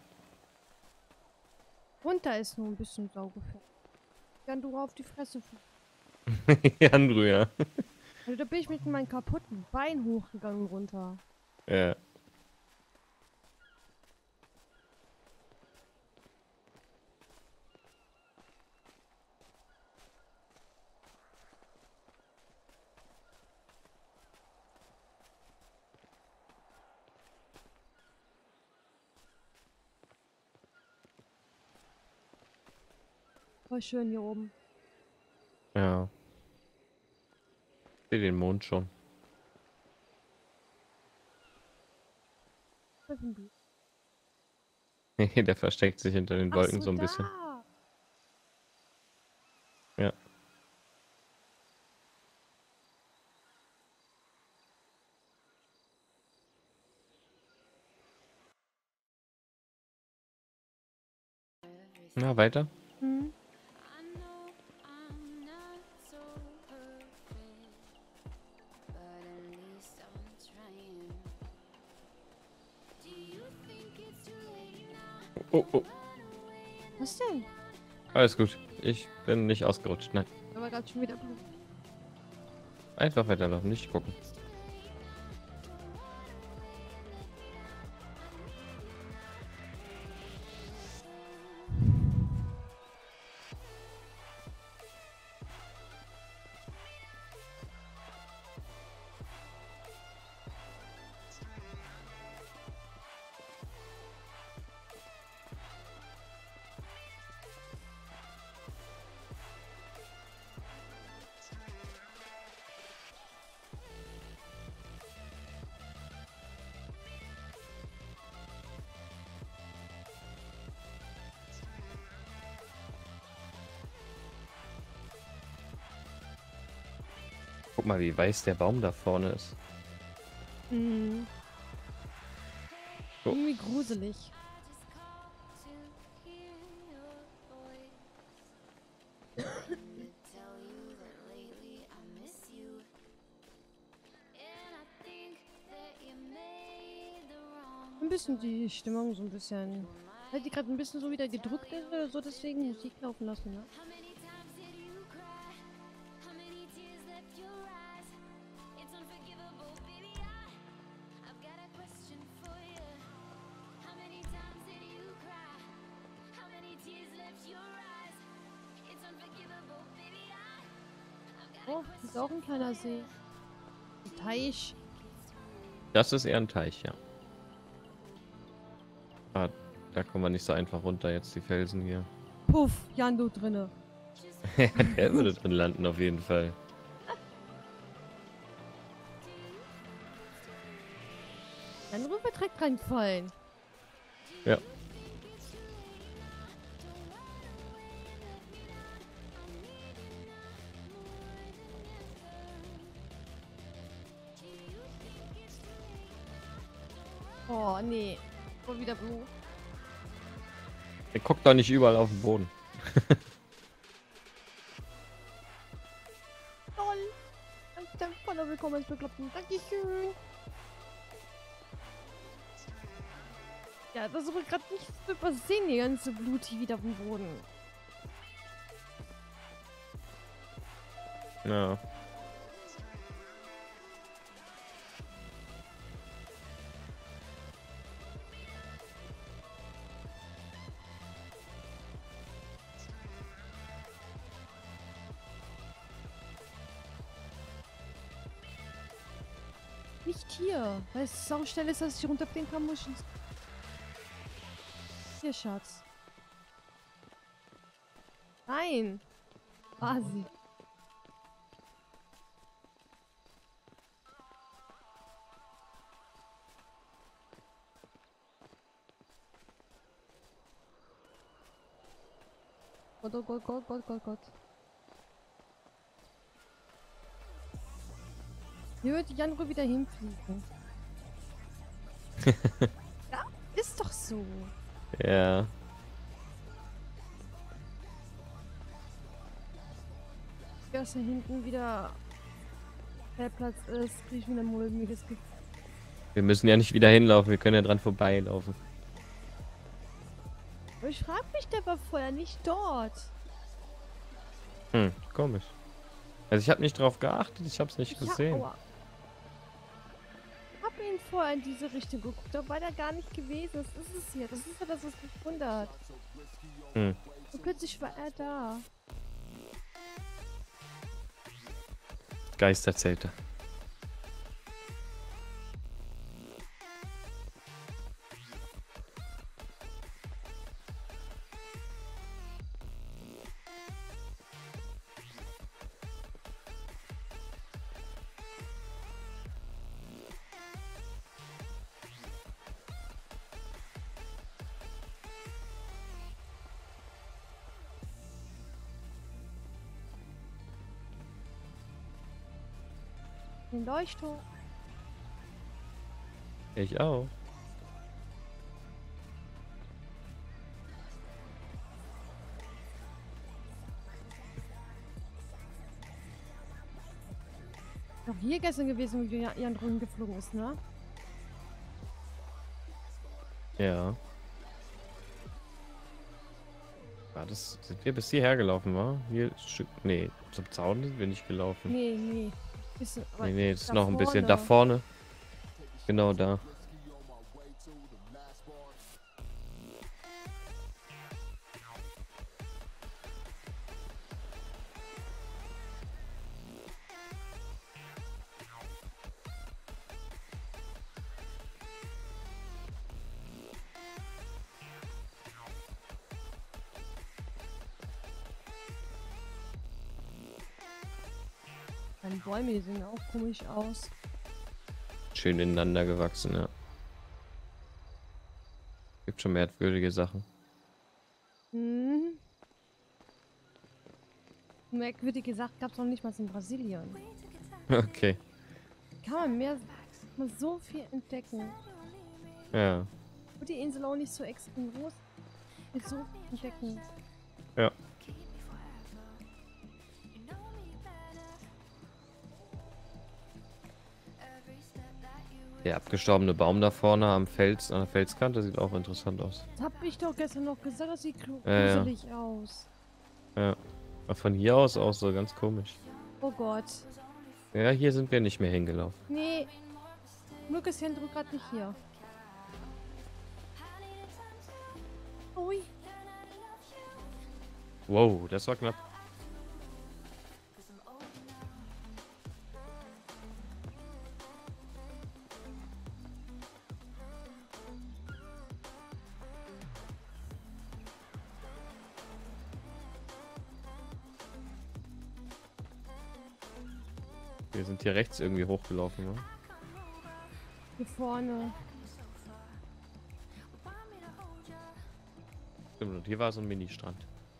Runter ist nur ein bisschen saugefährlich. Kann du auf die Fresse fliegen. Andrew, ja. Also da bin ich mit meinem kaputten Bein hochgegangen runter. Ja. Voll schön hier oben. Ja. Ich sehe den Mond schon. Der versteckt sich hinter den Ach Wolken so, so ein bisschen. da. Ja. Na, weiter. Hm. Oh, oh. Was denn? Alles gut. Ich bin nicht ausgerutscht. Nein. Da war gerade schon wieder Blut. Einfach weiterlaufen, nicht gucken. Guck mal, wie weiß der Baum da vorne ist. Mhm. So. Irgendwie gruselig. bisschen die Stimmung so ein bisschen. Weil die gerade ein bisschen so wieder gedrückt ist oder so, deswegen Musik laufen lassen, ne? Oh, das ist auch ein kleiner See. Ein Teich. Das ist eher ein Teich, ja. Ah, da kommen wir nicht so einfach runter, jetzt die Felsen hier. Puff, Jan, du drinne. Der würde drin landen, auf jeden Fall. Jan wird direkt reinfallen. Ja. Oh, nee. Oh, wieder Blut. Der guckt doch nicht überall auf den Boden. Toll. Danke, voller Willkommensbekloppten. Dankeschön. Ja, das ist aber gerade nicht zu übersehen, die ganze Blut hier wieder auf dem Boden. Ja. Nicht hier, weil es so schnell ist, dass ich runterfliegen kann, muss ich ins... Hier, Schatz. Nein. Quasi. Gott, oh Gott, Gott, Gott, Gott, Gott. Hier wird Janro wieder hinfliegen. Ja, ist doch so. Ja. Dass da hinten wieder der Platz ist, kriege ich wieder ein mulmiges Gefühl. Wir müssen ja nicht wieder hinlaufen, wir können ja dran vorbeilaufen. Aber ich frage mich, der war vorher nicht dort. Hm, komisch. Also ich habe nicht drauf geachtet, ich habe es nicht gesehen. aua. Ich habe ihn vorher in diese Richtung geguckt, da war der gar nicht gewesen. Das ist es hier. Das ist ja das, was mich wundert. Hm. Und plötzlich war er da. Geisterzelte. Den Leuchtturm. Ich auch. Doch hier gestern gewesen, wie Jan Drüben geflogen ist, ne? Ja. War das, sind wir bis hierher gelaufen, war? Hier, nee, zum Zaun sind wir nicht gelaufen. Nee, nee. Bisschen, aber Nee, das ist da noch ein bisschen da vorne. Genau da. Meine Bäume, die sehen auch komisch aus. Schön ineinander gewachsen, ja. Gibt schon merkwürdige Sachen. Hm. Merkwürdige Sachen gab es noch nicht mal in Brasilien. Okay. Kann man mal so viel entdecken. Ja. Und die Insel auch nicht so extrem groß. Ist so viel entdecken. Ja. Der abgestorbene Baum da vorne am Fels, an der Felskante sieht auch interessant aus. Das hab ich doch gestern noch gesagt, das sieht Ja. gruselig aus. Ja. Aber von hier aus auch so ganz komisch. Oh Gott. Ja, hier sind wir nicht mehr hingelaufen. Nee. Glück ist Hendro gerade nicht hier. Ui. Wow, das war knapp. Wir sind hier rechts irgendwie hochgelaufen, ne? Hier vorne. Stimmt, und hier war so ein Mini-Strand.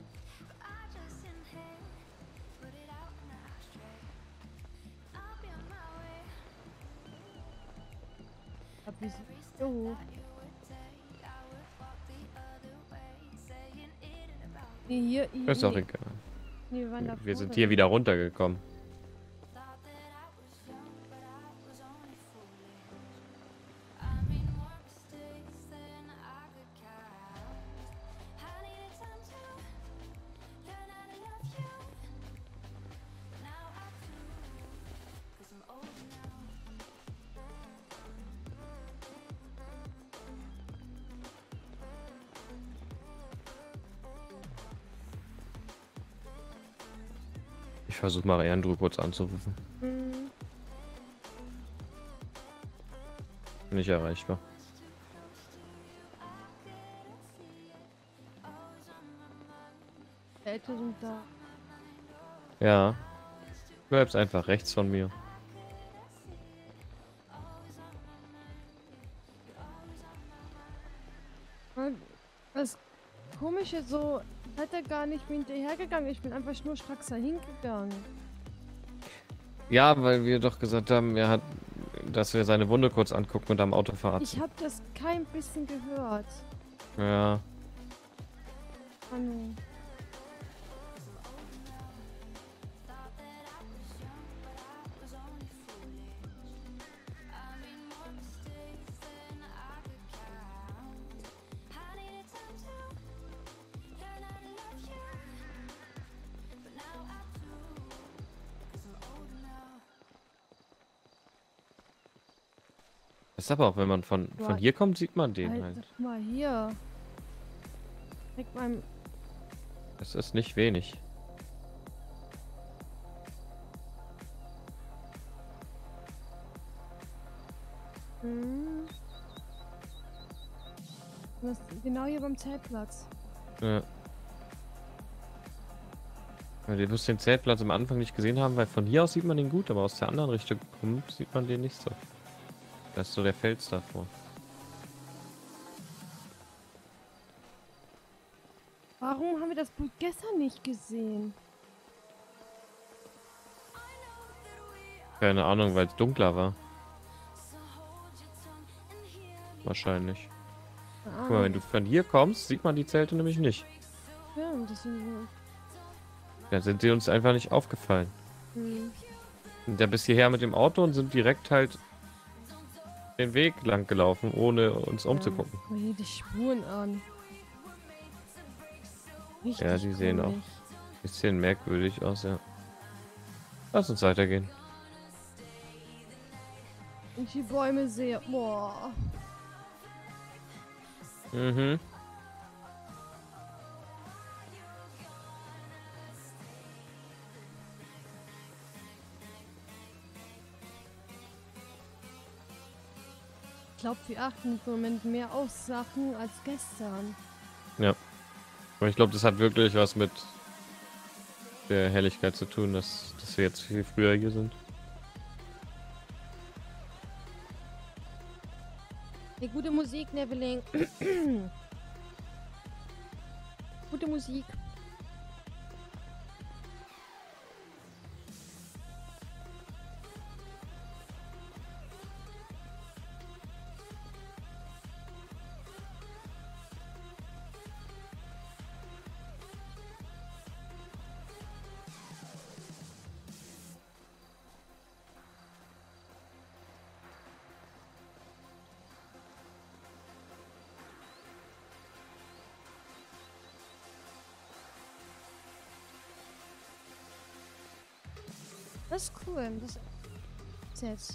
Oh. Nee, hier. Das ist auch egal. Nee, wir waren da Wir sind vorne. hier wieder runtergekommen. Ich versuche mal Andrew kurz anzurufen. Mhm. Nicht erreichbar. Eltern sind da. Ja. Du bleibst einfach rechts von mir. Das Komische so, hat er gar nicht mir hinterhergegangen. Ich bin einfach schnurstracks dahin gegangen. Ja, weil wir doch gesagt haben, dass wir seine Wunde kurz angucken und am Auto Ich verarzten. habe das kein bisschen gehört. Ja. Manu. Das ist aber auch, wenn man von hier kommt, sieht man den Alter, halt. guck mal hier. Direkt beim. Das ist nicht wenig. Hm. Das ist genau hier beim Zeltplatz. Ja. Weil wir bloß den Zeltplatz am Anfang nicht gesehen haben, weil von hier aus sieht man den gut, aber aus der anderen Richtung kommt, sieht man den nicht so. Da ist so der Fels davor. Warum haben wir das Blut gestern nicht gesehen? Keine Ahnung, weil es dunkler war. Wahrscheinlich. Keine Guck mal, wenn du von hier kommst, sieht man die Zelte nämlich nicht. Ja, das sind Dann sind sie uns einfach nicht aufgefallen. hm. Sind ja bis hierher mit dem Auto und sind direkt halt den Weg lang gelaufen, ohne uns umzugucken. Guck mal hier die Spuren an. Richtig Ja, die sehen auch komisch. bisschen merkwürdig aus, ja. Lass uns weitergehen. Wenn ich die Bäume sehe. Boah. Mhm. Ich glaube, wir achten im Moment mehr auf Sachen als gestern. Ja. Aber ich glaube, das hat wirklich was mit der Helligkeit zu tun, dass wir jetzt viel früher hier sind. Hey, gute Musik, Neveling. Gute Musik. Das ist cool. Das ist jetzt.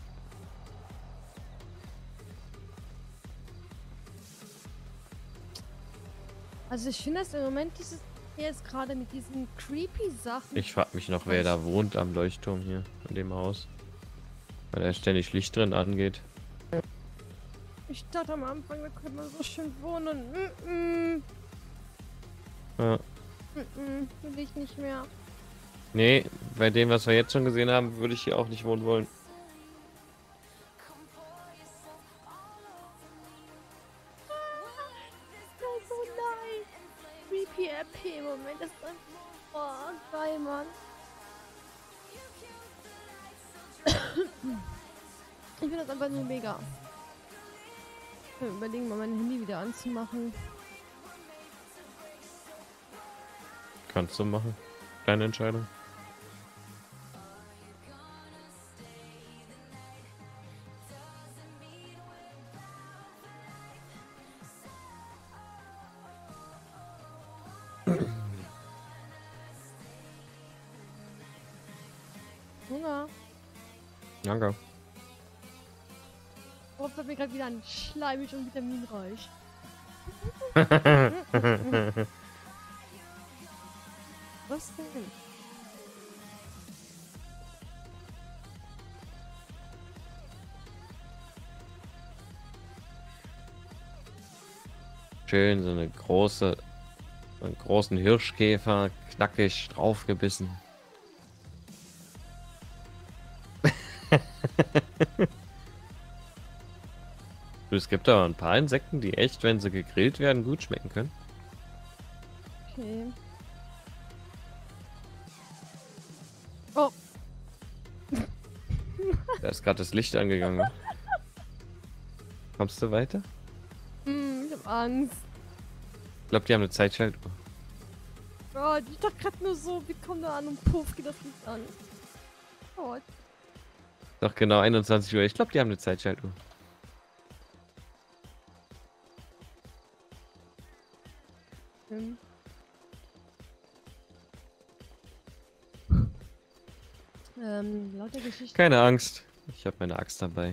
Also ich finde das im Moment dieses hier ist gerade mit diesen creepy Sachen. Ich frag mich noch, wer da wohnt am Leuchtturm hier, in dem Haus. Weil da ständig Licht drin angeht. Ich dachte am Anfang, da könnte man so schön wohnen. Ja. Will ich nicht mehr. Nee, bei dem, was wir jetzt schon gesehen haben, würde ich hier auch nicht wohnen wollen. Das ist so nice. Creepy RP Moment. Das ist einfach. Oh, geil, Mann. Ich finde das einfach nur mega. Ich will überlegen, mal mein Handy wieder anzumachen. Kannst du machen. Kleine Entscheidung. Hunger. Danke. Oh, fällt mir gerade wieder an. Schleimig und vitaminreich. Was denn? Schön, so einen großen Hirschkäfer, knackig draufgebissen. Es gibt aber ein paar Insekten, die echt, wenn sie gegrillt werden, gut schmecken können. Okay. Oh. Da ist gerade das Licht angegangen. Kommst du weiter? Ich hab Angst. Ich glaube, die haben eine Zeitschaltuhr. Oh, ich dachte gerade nur so, wie kommt da an und puff, geht das Licht an. Oh, Doch genau 21 Uhr. Ich glaube, die haben eine Zeitschaltuhr. schlimm. Lauter Geschichten. Keine Angst. Ich habe meine Axt dabei.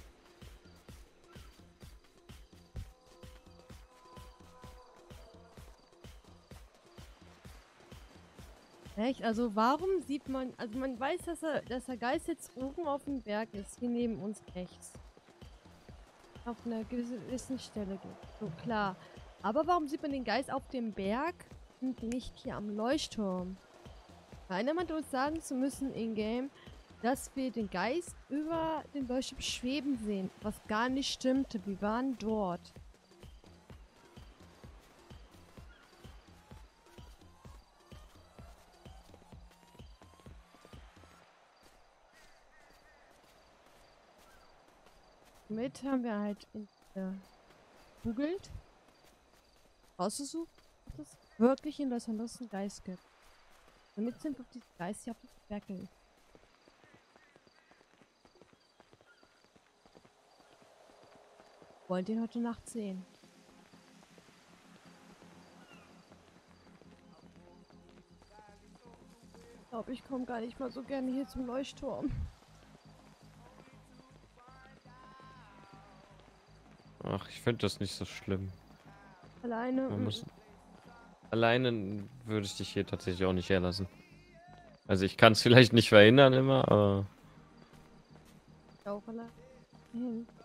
Echt? Also warum sieht man, also man weiß, dass der Geist jetzt oben auf dem Berg ist, hier neben uns rechts. Auf einer gewissen Stelle geht. So klar. Aber warum sieht man den Geist auf dem Berg und nicht hier am Leuchtturm? Einer meinte uns sagen zu müssen in-game, dass wir den Geist über den Leuchtturm schweben sehen, was gar nicht stimmte. Wir waren dort. Somit haben wir halt googelt, rausgesucht, ob es wirklich in Los Angeles einen Geist gibt. Damit sind wir auf diesen Geist hier auf dem Berg gelegt. Wollen den heute Nacht sehen. Ich glaube, ich komme gar nicht mal so gerne hier zum Leuchtturm. Ach, ich finde das nicht so schlimm. Alleine. Man muss... Alleine würde ich dich hier tatsächlich auch nicht herlassen. Also ich kann es vielleicht nicht verhindern immer, aber... Auch allein.